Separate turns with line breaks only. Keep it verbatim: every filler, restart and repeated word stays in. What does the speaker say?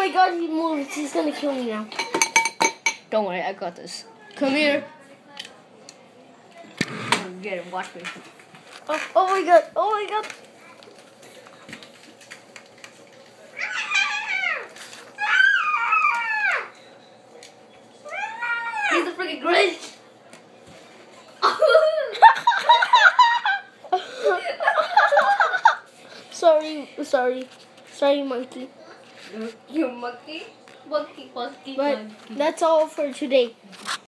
my god, he moved. He's gonna kill me now.
Don't worry, I got this. Come here. Get him, watch me.
Oh, oh my god, oh my god.
He's a freaking Grinch.
sorry, sorry. Sorry, monkey.
You monkey. Monkey, monkey,
But
monkey.
that's all for today.